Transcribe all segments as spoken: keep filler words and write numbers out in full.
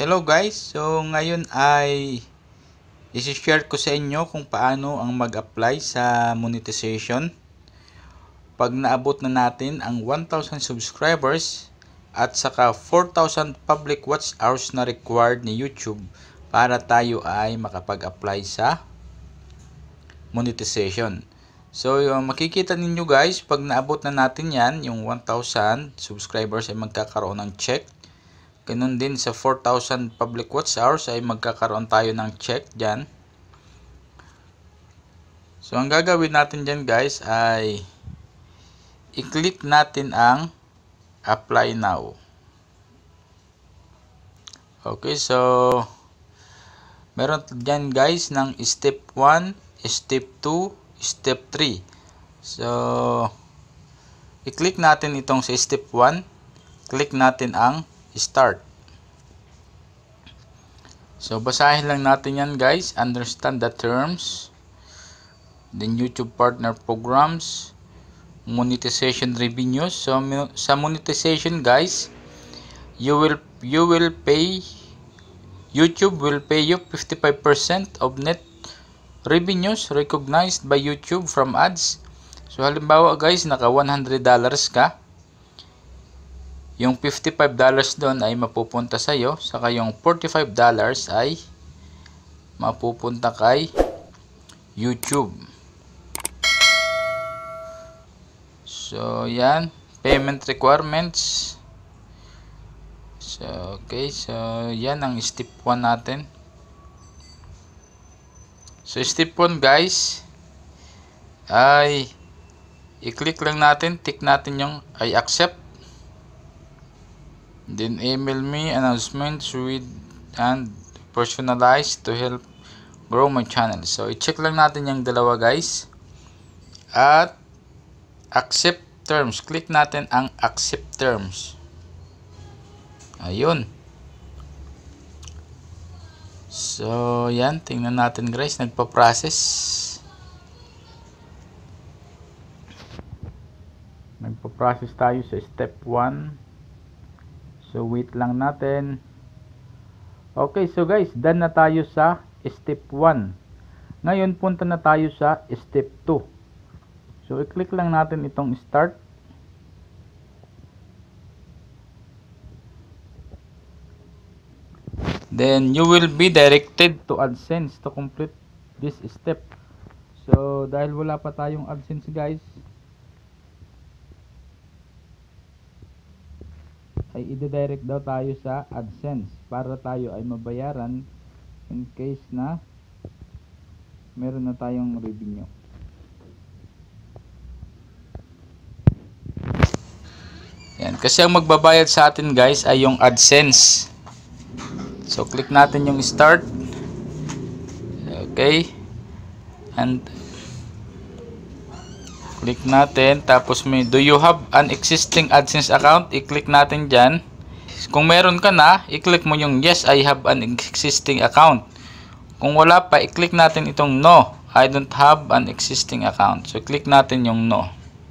Hello guys, so ngayon ay isi-share ko sa inyo kung paano ang mag-apply sa monetization pag naabot na natin ang one thousand subscribers at saka four thousand public watch hours na required ni YouTube para tayo ay makapag-apply sa monetization. So yung makikita ninyo guys, pag naabot na natin yan, yung one thousand subscribers ay magkakaroon ng check. Ganun din sa four thousand public watch hours ay magkakaroon tayo ng check dyan. So ang gagawin natin dyan guys ay i-click natin ang apply now. Okay, so meron dyan guys ng step one, step two, step three. So i-click natin itong sa step one. Click natin ang start. So basahin lang natin yan guys. Understand the terms, then YouTube partner programs, monetization revenues. So sa monetization guys, you will you will pay YouTube will pay you fifty-five percent of net revenues recognized by YouTube from ads. So halimbawa guys, naka one hundred dollars ka, yung fifty-five dollars doon ay mapupunta sa iyo, saka yung forty-five dollars ay mapupunta kay YouTube. So yan, payment requirements. So okay, so yan ang step one natin. So step one guys ay i-click lang natin, tick natin yung I accept. Then email me announcements with and personalized to help grow my channel. So i-check lang natin yung dalawa guys. At accept terms. Click natin ang accept terms. Ayun. So yan, tingnan natin guys, nagpa-process. Nagpa-process tayo sa step one. So wait lang natin. Okay, so guys, done na tayo sa step one. Ngayon punta na tayo sa step two. So i-click lang natin itong start. Then you will be directed to AdSense to complete this step. So dahil wala pa tayong AdSense guys, ay i-direct daw tayo sa AdSense para tayo ay mabayaran in case na meron na tayong revenue. Yan, kasi ang magbabayad sa atin guys ay yung AdSense. So click natin yung start. Okay. And click natin, tapos may do you have an existing AdSense account? I-click natin dyan. Kung meron ka na, i-click mo yung yes, I have an existing account. Kung wala pa, i-click natin itong no, I don't have an existing account. So click natin yung no.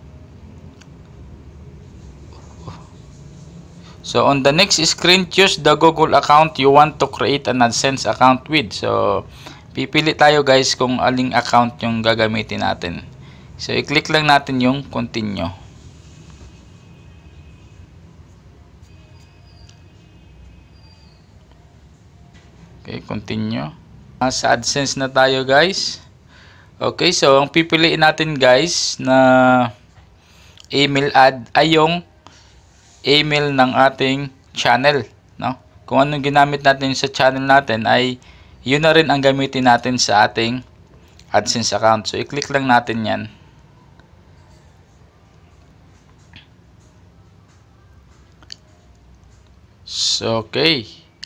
So on the next screen, choose the Google account you want to create an AdSense account with. So pipili tayo guys kung aling account yung gagamitin natin. So i-click lang natin yung continue. Okay, continue. Sa AdSense na tayo guys. Okay, so ang pipiliin natin guys na email ad ay yung email ng ating channel, no? Kung anong ginamit natin sa channel natin ay yun na rin ang gamitin natin sa ating AdSense account. So i-click lang natin yan. So okay.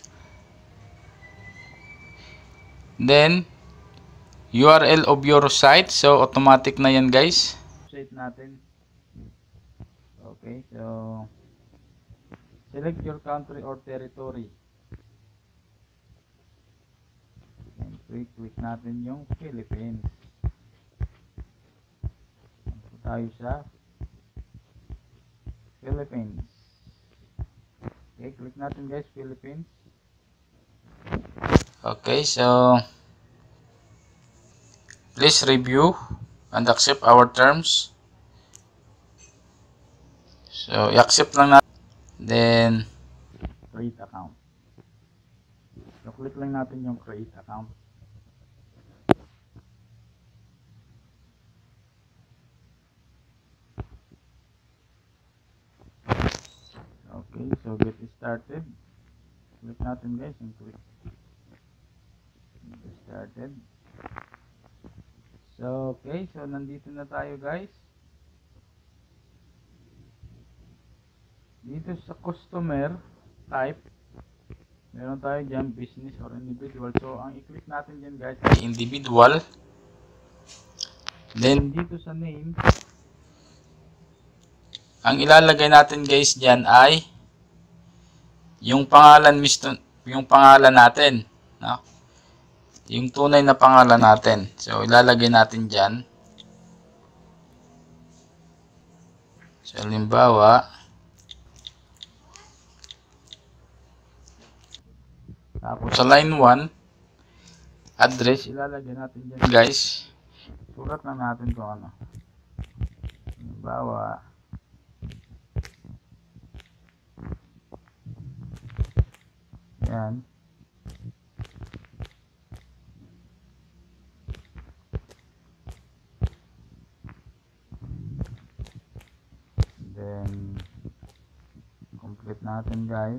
Then U R L of your site. So automatic na yan guys. Site natin. Okay, so select your country or territory. And click, click natin yung Philippines. Punta tayo sa Philippines. Okay, click natin guys, Philippines. Okay, so please review and accept our terms. So i-accept lang natin, then create account. So click lang natin yung create account. Okay, so get started. Click natin guys yung click get started. So okay, so nandito na tayo guys. Dito sa customer type, meron tayo dyan business or individual. So ang i-click natin dyan guys ay individual. Then dito sa name, ang ilalagay natin guys dyan ay yung pangalan mismo, yung pangalan natin, no? Yung tunay na pangalan natin. So ilalagay natin dyan. So halimbawa, tapos sa line one, address, ilalagay natin dyan guys. Sulat na natin kung ano. Halimbawa, yan. Then, complete natin guys.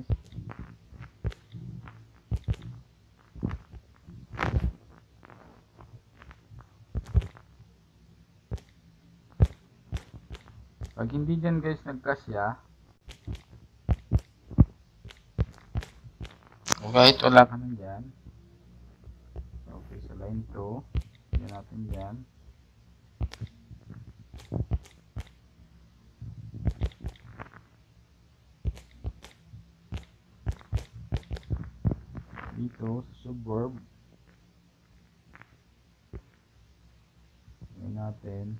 Pag hindi dyan guys nagkasya, o kahit wala ka na dyan, okay, sa line two, yan natin dyan. Dito sa suburb, yan natin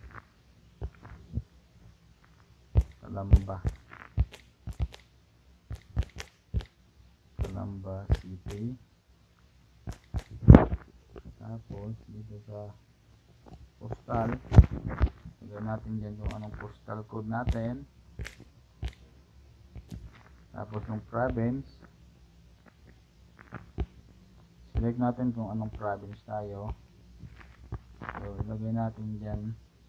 Calamba, Calamba City. Tapos dito sa postal, lagyan natin dyan kung anong postal code natin. Tapos yung province, select natin kung anong province tayo. So ilagay natin dyan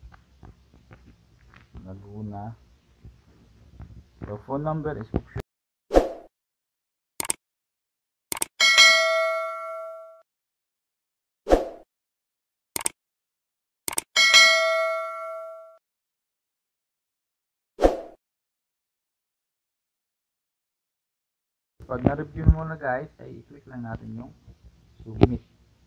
Laguna. So phone number is option. Pag na-review mo na guys, ay i-click lang natin yung submit.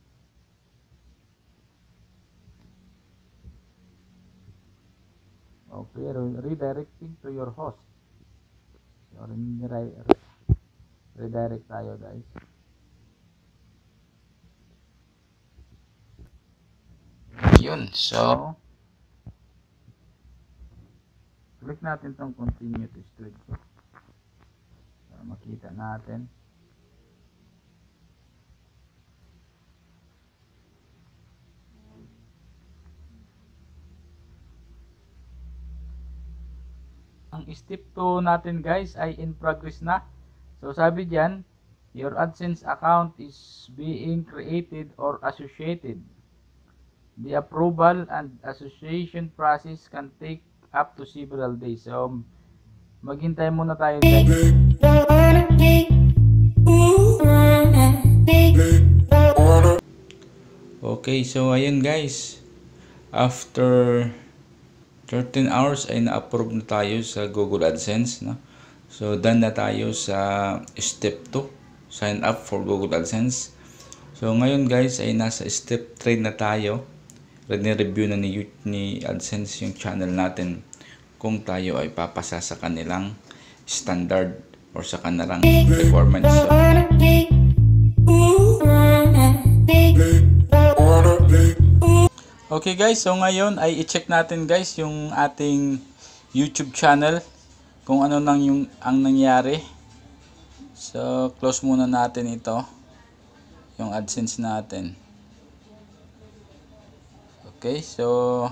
Okay, redirecting to your host. So, redirect tayo guys. Yun, so click natin tong continue to studio para makita natin. Ang step two natin guys ay in progress na. So sabi diyan, your AdSense account is being created or associated. The approval and association process can take up to several days. So maghintay muna tayo guys. Okay, so ayun guys, after thirteen hours ay na-approve na tayo sa Google AdSense, no? So done na tayo sa step two, sign up for Google AdSense. So ngayon guys ay nasa step three na tayo. Review na ni, ni AdSense yung channel natin kung tayo ay papasa sa kanilang standard or sa kanilang requirements. So, okay guys, so ngayon ay i-check natin guys yung ating YouTube channel kung ano nang yung ang nangyari. So close muna natin ito. yung AdSense natin. Okay, so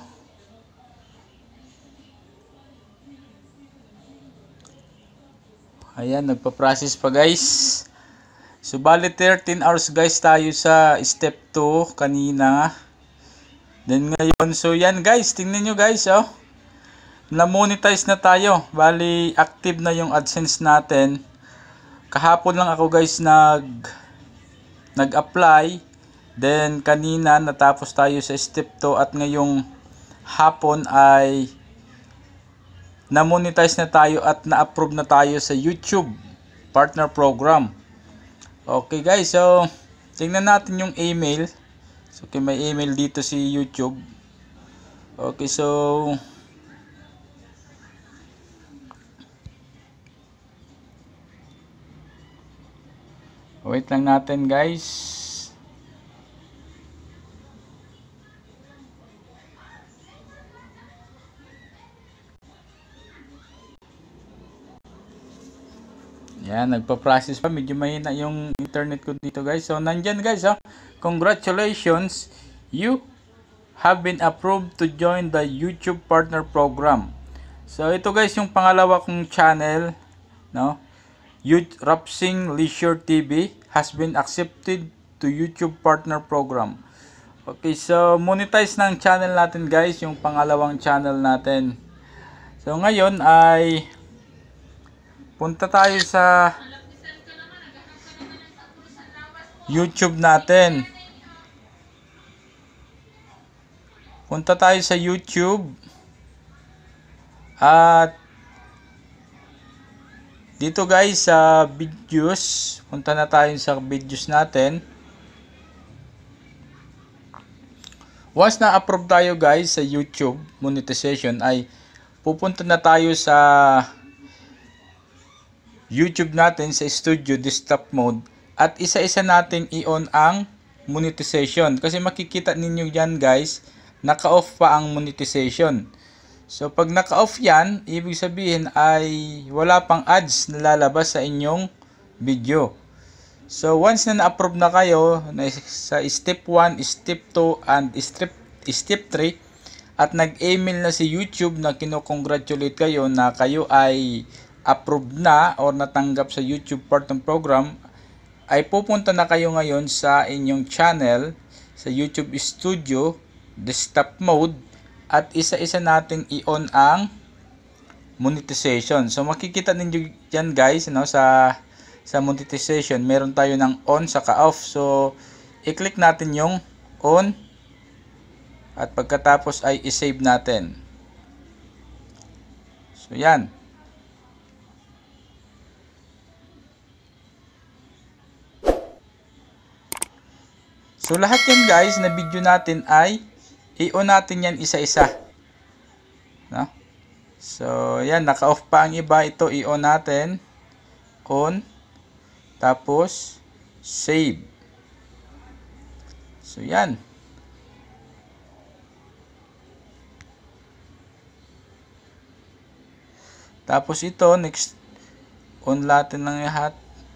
ayan, nagpa-process pa guys. So bali thirteen hours guys tayo sa step two kanina. Then ngayon, so yan guys, tingnan nyo guys, oh. Na-monetize na tayo. Bali active na yung AdSense natin. Kahapon lang ako guys nag nag-apply. Then kanina natapos tayo sa step two at ngayong hapon ay na-monetize na tayo at na-approve na tayo sa YouTube Partner Program. Okay guys, so tingnan natin yung email. So okay, may email dito si YouTube. Okay, so wait lang natin guys. Yan, nagpa-process pa. Medyo mahina yung internet ko dito guys. So, nandyan guys, oh. Congratulations. You have been approved to join the YouTube Partner Program. So, ito guys yung pangalawa kong channel. No? Rapsing Leisure T V has been accepted to YouTube Partner Program. Okay, so monetize ng channel natin guys. Yung pangalawang channel natin. So, ngayon ay punta tayo sa YouTube natin. Punta tayo sa YouTube. At dito guys sa videos, punta na tayo sa videos natin. Once na approve tayo guys sa YouTube monetization ay pupunta na tayo sa YouTube natin sa studio desktop mode at isa-isa nating i-on ang monetization kasi makikita ninyo yan guys, naka-off pa ang monetization. So pag naka-off yan, ibig sabihin ay wala pang ads na lalabas sa inyong video. So once na na-approve na kayo na sa step one, step two and step step three at nag-email na si YouTube na kino-congratulate kayo na kayo ay approved na or natanggap sa YouTube Partner Program, ay pupunta na kayo ngayon sa inyong channel sa YouTube Studio desktop mode at isa-isa nating i-on ang monetization. So makikita ninyo yan guys, no, sa sa monetization meron tayo ng on saka off. So i-click natin yung on at pagkatapos ay i-save natin. So yan. So lahat yan guys na video natin ay i-on natin yan isa-isa. No? So yan, naka-off pa ang iba. Ito i-on natin. On. Tapos save. So yan. Tapos ito next on natin ng lahat.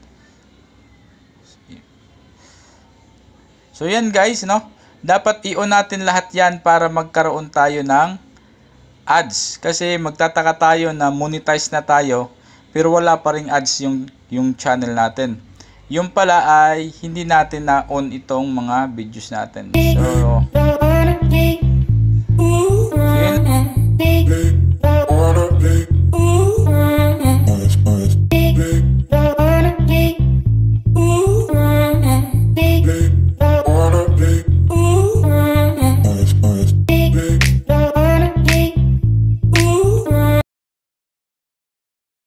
So yan guys, no? Dapat i-on natin lahat yan para magkaroon tayo ng ads. Kasi magtataka tayo na monetize na tayo pero wala pa ring ads yung, yung channel natin. Yung pala ay hindi natin na-on itong mga videos natin. So, so yun.